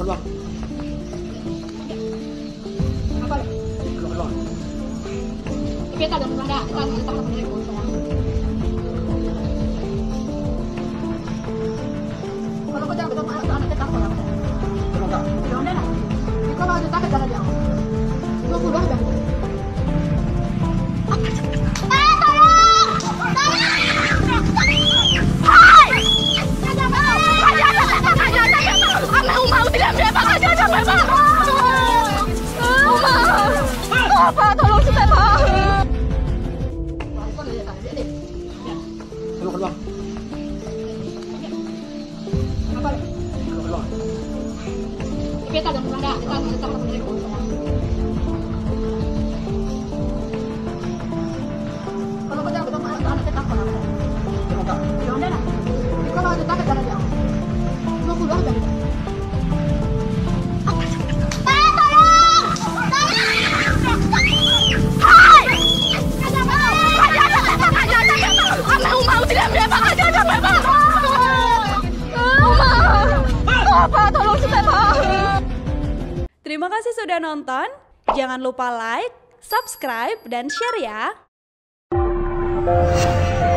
keluar. Apa? Keluar. Kita ada mana? Kan kita boleh kosong. Kalau kau jangan betul anak kita apa? Keluar tak? Tidak ada. Kalau ada tak ada jangan. Dua puluh ada. Pak, tolong saya, Pak. Keluar. Apa? Keluar. Kita ada mana? Kita boleh kosong. Kalau kau jangan betul anak kita apa? Keluar tak? Tidak ada. Kalau ada tak ada jangan. Dua puluh ada. Pak, tolong saya, Pak. Terima kasih sudah nonton. Jangan lupa like, subscribe, dan share ya.